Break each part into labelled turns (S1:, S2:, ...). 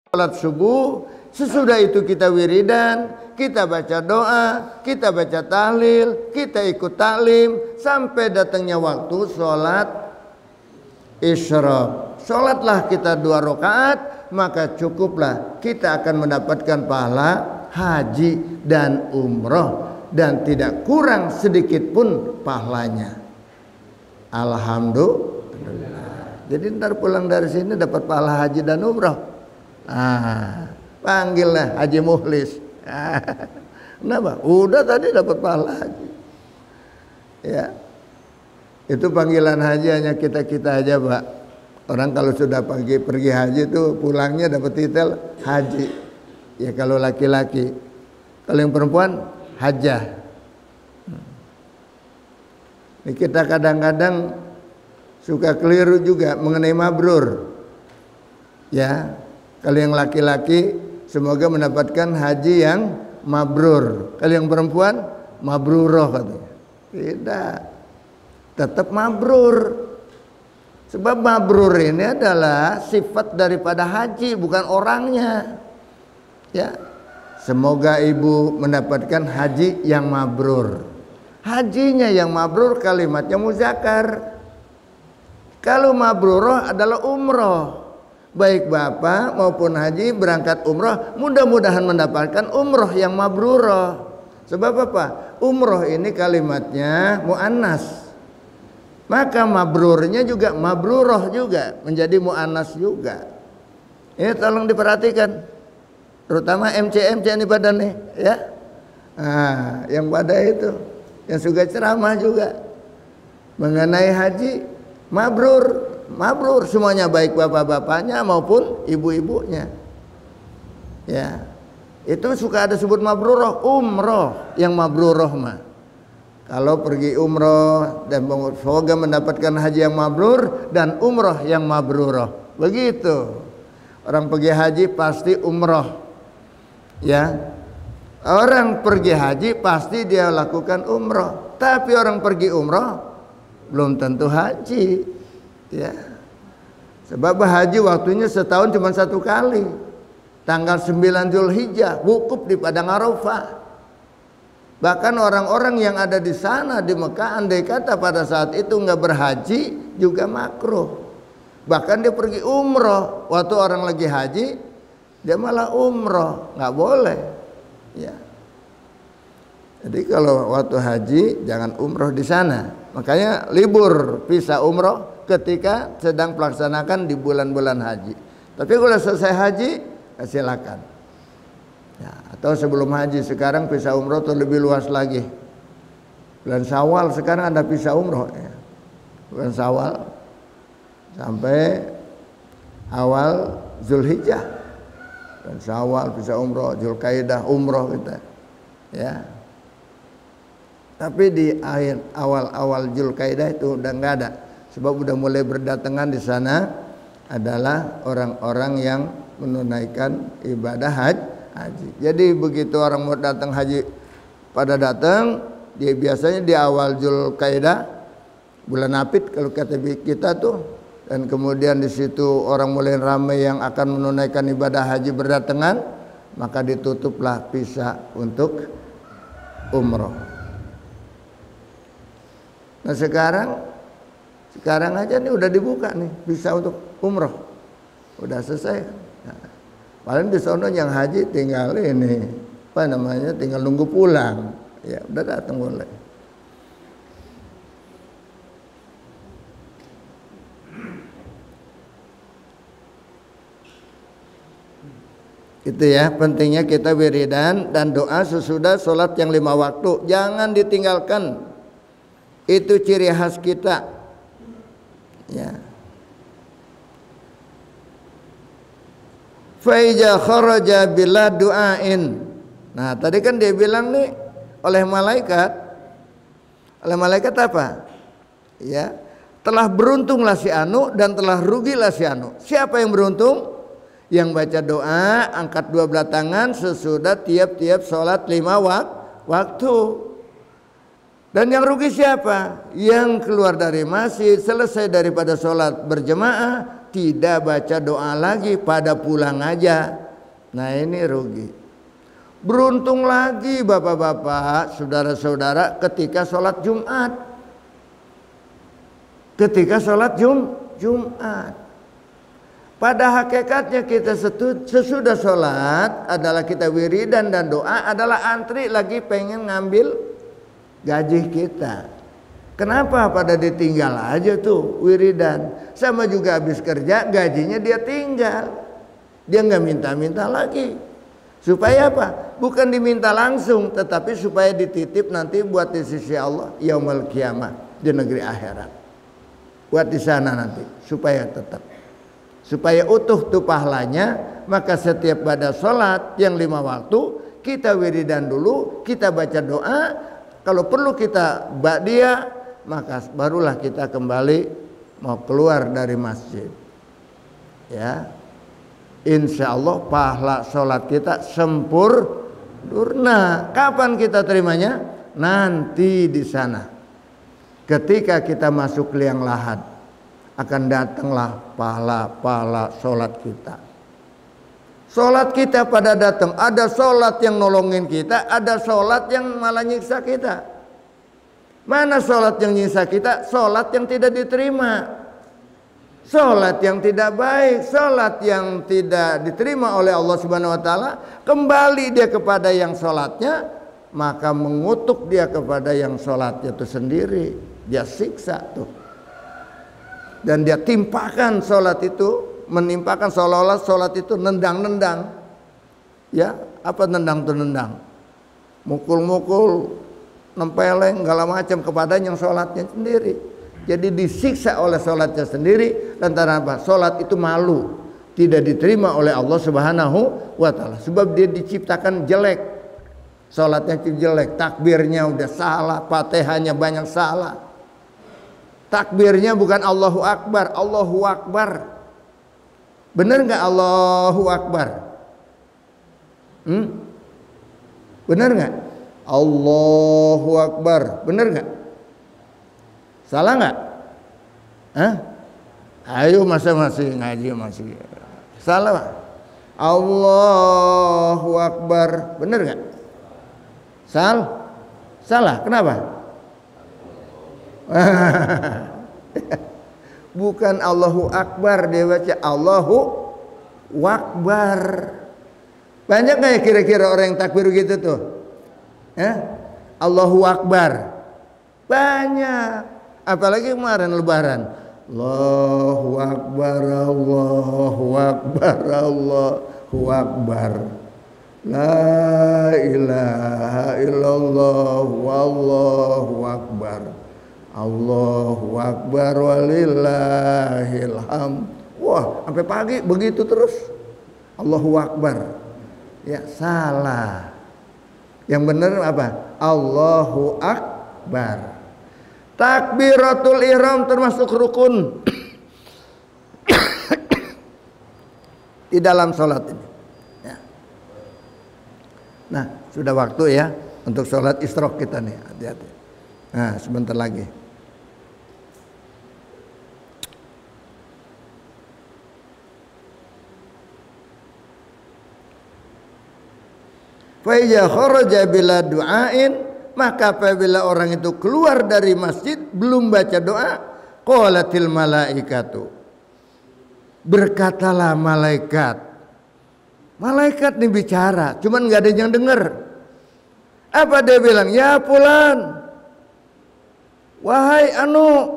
S1: sholat subuh, sesudah itu kita wiridan, kita baca doa, kita baca tahlil, kita ikut taklim sampai datangnya waktu sholat isyraq. Sholatlah kita 2 rakaat, maka cukuplah kita akan mendapatkan pahala haji dan umroh dan tidak kurang sedikit pun pahalanya. Alhamdulillah. Jadi ntar pulang dari sini dapat pahala haji dan umroh. Panggillah Haji Mukhlis. Kenapa? Udah tadi dapat pahala haji. Ya. Itu panggilan haji hanya kita-kita aja, Pak. Orang kalau sudah pergi haji itu pulangnya dapat titel haji. Ya kalau laki-laki. Kalau yang perempuan hajah. Ini kita kadang-kadang suka keliru juga mengenai mabrur. Ya. Kalau yang laki-laki semoga mendapatkan haji yang mabrur. Kalau yang perempuan mabruroh katanya. Tidak. Tetap mabrur. Sebab mabrur ini adalah sifat daripada haji, bukan orangnya. Ya. Semoga ibu mendapatkan haji yang mabrur. Hajinya yang mabrur kalimatnya muzakkar. Kalau mabruroh adalah umroh. Baik bapak maupun haji berangkat umroh mudah-mudahan mendapatkan umroh yang mabruroh. Sebab apa? Umroh ini kalimatnya muannas. Maka mabrurnya juga mabruroh juga menjadi muannas juga. Ini tolong diperhatikan. Terutama MC ini pada nih, ya. Yang pada itu yang suka ceramah juga mengenai haji mabrur. Mabrur semuanya baik bapak-bapaknya maupun ibu-ibunya. Ya. Itu suka ada sebut mabruroh, umroh yang mabruroh mah. Kalau pergi umroh dan semoga mendapatkan haji yang mabrur dan umroh yang mabruroh. Begitu. Orang pergi haji pasti umroh. Ya. Orang pergi haji pasti dia lakukan umroh. Tapi orang pergi umroh belum tentu haji. Ya. Sebab haji waktunya setahun cuma 1 kali. Tanggal 9 Zulhijjah wukuf di padang Arafah. Bahkan orang-orang yang ada di sana di Mekah andai kata pada saat itu nggak berhaji juga makruh. Bahkan dia pergi umroh waktu orang lagi haji dia malah umroh, nggak boleh. Ya. Jadi kalau waktu haji jangan umroh di sana. Makanya libur pisah umroh ketika sedang pelaksanakan di bulan-bulan haji. Tapi kalau selesai haji, silakan. Ya, atau sebelum haji sekarang pisah umroh itu lebih luas lagi. Bulan Syawal sekarang ada pisah umroh. Ya. Bulan Syawal sampai awal Zulhijjah. Bulan Syawal pisah umroh, Zulkaidah umroh kita. Ya. Tapi di awal Zulkaidah itu udah nggak ada. Sebab udah mulai berdatangan di sana adalah orang-orang yang menunaikan ibadah haji. Jadi begitu orang mau datang haji pada datang, dia biasanya di awal Zulkaidah, bulan Apit kalau kata kita tuh, dan kemudian di situ orang mulai ramai yang akan menunaikan ibadah haji berdatangan, maka ditutuplah visa untuk umroh. Nah sekarang aja nih udah dibuka nih visa untuk umroh, udah selesai. Nah, paling di sono yang haji tinggal ini apa namanya, tinggal nunggu pulang, ya udah datang boleh. Itu ya pentingnya kita wiridan dan doa sesudah sholat yang 5 waktu, jangan ditinggalkan. Itu ciri khas kita. Ya. Faiza kharaja bila du'ain. Nah, tadi kan dia bilang nih oleh malaikat. Oleh malaikat apa? Ya. Telah beruntunglah si anu dan telah rugilah si anu. Siapa yang beruntung? Yang baca doa, angkat 2 belah tangan sesudah tiap-tiap sholat 5 waktu. Dan yang rugi siapa? Yang keluar dari masjid, selesai daripada sholat berjemaah, tidak baca doa lagi, pada pulang aja. Nah ini rugi. Beruntung lagi bapak-bapak, saudara-saudara ketika sholat Jumat. Ketika sholat Jumat. Pada hakikatnya kita sesudah sholat adalah kita wiridan dan doa adalah antri lagi pengen ngambil gaji kita. Kenapa pada ditinggal aja tuh wiridan? Sama juga habis kerja gajinya dia tinggal. Dia nggak minta-minta lagi. Supaya apa? Bukan diminta langsung, tetapi supaya dititip nanti buat di sisi Allah yaumul qiyamah di negeri akhirat. Buat di sana nanti supaya tetap. Supaya utuh tuh pahalanya, maka setiap pada sholat yang 5 waktu kita wiridan dulu, kita baca doa, kalau perlu kita ba'diyah, maka barulah kita kembali mau keluar dari masjid. Ya, insya Allah pahala sholat kita sempurna. Kapan kita terimanya? Nanti di sana. Ketika kita masuk liang lahat, akan datanglah pahala-pahala sholat kita. Sholat kita pada datang. Ada sholat yang nolongin kita, ada sholat yang malah nyiksa kita. Mana sholat yang nyiksa kita? Sholat yang tidak diterima, sholat yang tidak baik, sholat yang tidak diterima oleh Allah Subhanahu Wa Taala. Kembali dia kepada yang sholatnya, maka mengutuk dia kepada yang sholatnya itu sendiri. Dia siksa tuh. Dan dia timpakan sholat itu, menimpakan seolah-olah sholat itu nendang-nendang. Ya, apa nendang tuh nendang? Mukul-mukul, nempeleng, segala macam kepada yang sholatnya sendiri. Jadi disiksa oleh sholatnya sendiri. Lantaran apa? Sholat itu malu, tidak diterima oleh Allah Subhanahu Wa Taala. Sebab dia diciptakan jelek, sholatnya jelek, takbirnya udah salah, fatihahnya banyak salah. Takbirnya bukan Allahu Akbar, Allahu Akbar. Benar nggak Allahu Akbar? Benar nggak? Allahu Akbar. Benar nggak? Salah nggak? Ayo masih ngaji masih. Salah Pak? Allahu Akbar. Benar nggak? Salah. Kenapa? Bukan Allahu Akbar, dia baca Allahu Akbar. Banyak nggak ya kira-kira orang yang takbir gitu tuh? Allahu Akbar. Banyak. Apalagi kemarin Lebaran. Allahu Akbar, Allahu Akbar, Allahu Akbar. La ilaha illallah, wallahu akbar. Allahu Akbar walillahil hamd. Wah, sampai pagi begitu terus. Allahu Akbar. Ya, salah. Yang benar apa? Allahu Akbar. Takbiratul ihram termasuk rukun di dalam sholat ini. Ya. Nah, sudah waktu ya untuk sholat isyraq kita nih. Hati-hati. Nah, sebentar lagi. Faiza kharaja bila du'ain, maka apabila orang itu keluar dari masjid belum baca doa, qalatil malaikatu, berkatalah malaikat. Malaikat nih bicara, cuman nggak ada yang dengar. Apa dia bilang? Ya fulan, wahai anu,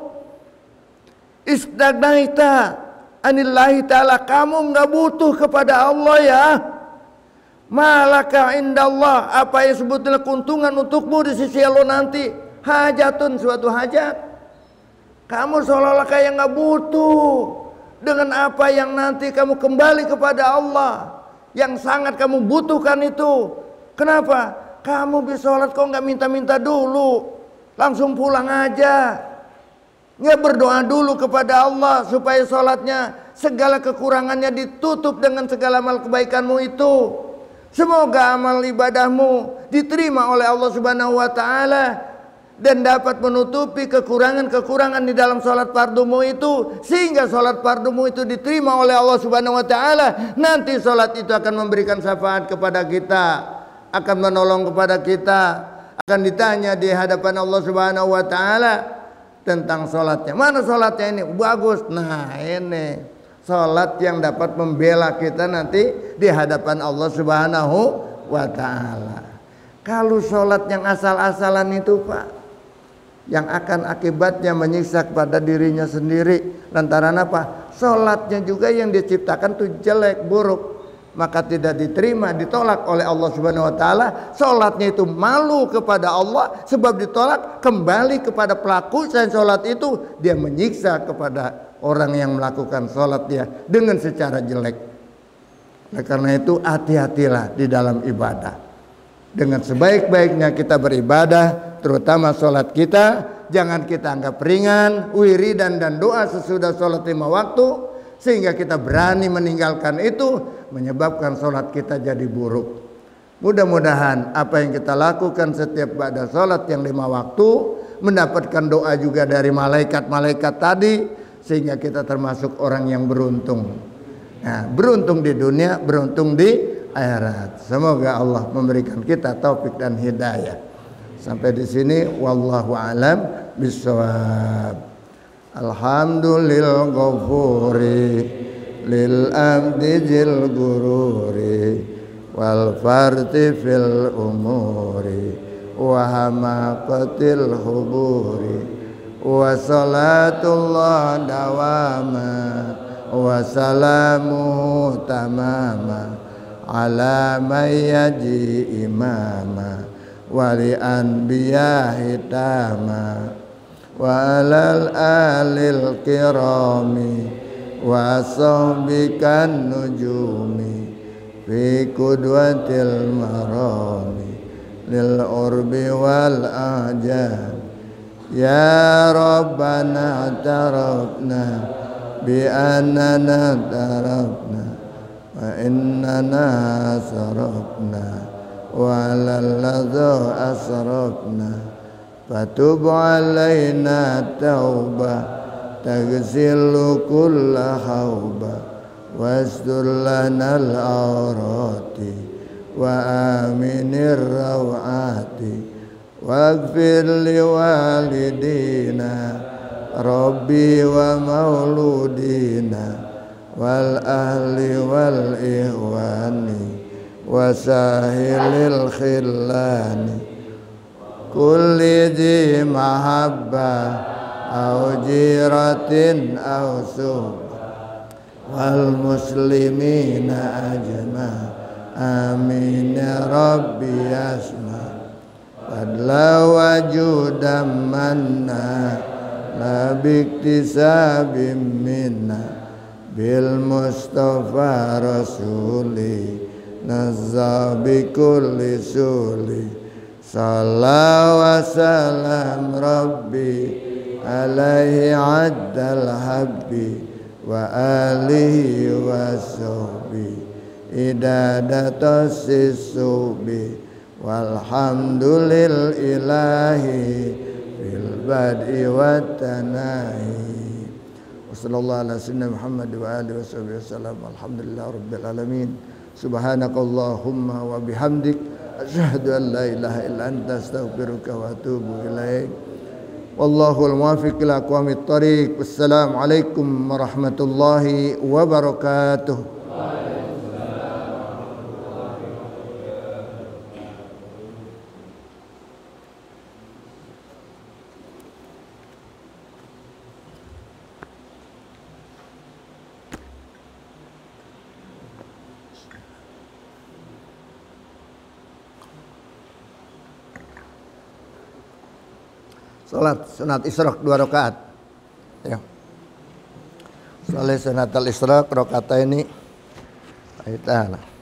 S1: istagnaita anillahi ta'ala, kamu nggak butuh kepada Allah ya. Malaka indallah, apa yang sebutnya keuntungan untukmu di sisi Allah nanti? Hajatun, suatu hajat. Kamu seolah-olah kayak nggak butuh dengan apa yang nanti kamu kembali kepada Allah, yang sangat kamu butuhkan itu. Kenapa? Kamu bisa sholat kok nggak minta-minta dulu, langsung pulang aja. Nggak berdoa dulu kepada Allah supaya sholatnya segala kekurangannya ditutup dengan segala amal kebaikanmu itu. Semoga amal ibadahmu diterima oleh Allah Subhanahu wa taala. dan dapat menutupi kekurangan-kekurangan di dalam sholat fardumu itu, sehingga sholat fardumu itu diterima oleh Allah Subhanahu wa taala. Nanti sholat itu akan memberikan syafaat kepada kita, akan menolong kepada kita, akan ditanya di hadapan Allah Subhanahu wa taala tentang sholatnya. Mana sholatnya ini? Bagus. Nah, ini sholat yang dapat membela kita nanti di hadapan Allah Subhanahu wa taala. Kalau sholat yang asal-asalan itu, Pak, yang akan akibatnya menyiksa kepada dirinya sendiri. Lantaran apa? Sholatnya juga yang diciptakan itu jelek, buruk, maka tidak diterima, ditolak oleh Allah Subhanahu wa taala. Sholatnya itu malu kepada Allah, sebab ditolak, kembali kepada pelaku sholat itu, dia menyiksa kepada orang yang melakukan sholat dia dengan secara jelek. Nah, karena itu hati-hatilah di dalam ibadah. Dengan sebaik-baiknya kita beribadah, terutama sholat kita, jangan kita anggap ringan, wiridan dan doa sesudah sholat 5 waktu, sehingga kita berani meninggalkan itu, menyebabkan sholat kita jadi buruk. Mudah-mudahan apa yang kita lakukan setiap pada sholat yang 5 waktu, mendapatkan doa juga dari malaikat-malaikat tadi, sehingga kita termasuk orang yang beruntung. Nah, beruntung di dunia, beruntung di akhirat. Semoga Allah memberikan kita taufik dan hidayah. Sampai di sini, wallahu alam bissawab. Alhamdulillah ghafuri lil abdi jil gururi wal farti fil umuri wa hamaqatil huburi wa salatullah dawama wa salamu tamama ala mayyaji imama wali anbiya hitama wa alal alil kirami wa sahbikan nujumi fi kudwatil marami lil urbi wal ajam ya rabbana tarafna bi annana tarafna wa innana sarafna wa lalladhu asrafna fatub alaina tauba taghsilu kulla hauba wastur lana al-awrati wa aminir rawati waghfir li walidina rabbi wa mauludina wal ahli wal ihwani wasahilil khillani kulli di mahabbah au jiratin au suhbah wal muslimina ajma amin ya rabbi asma fadla wajudam manna la biktisabim minna bil mustafa rasuli nazza bi kulli suli salla wa salam rabbi alaihi addal habbi wa alihi wa sahbi idadatus sisubi walhamdulil ilahi fil bad'i wat tanahi. Wassallallahu ala sayyidina Muhammad wa alihi wasallam. Alhamdulillah rabbil alamin. Subhanakallahumma wa bihamdik asyhadu an la ilaha illa anta astaghfiruka wa atubu ilaik. Wallahul muwaffiq ila aqwamit thariq. Wassalamualaikum warahmatullahi wabarakatuh. Salat sunat Isyraq 2 rakaat. Ya. Salat sunat al-Isyraq rakaat ini. Ayat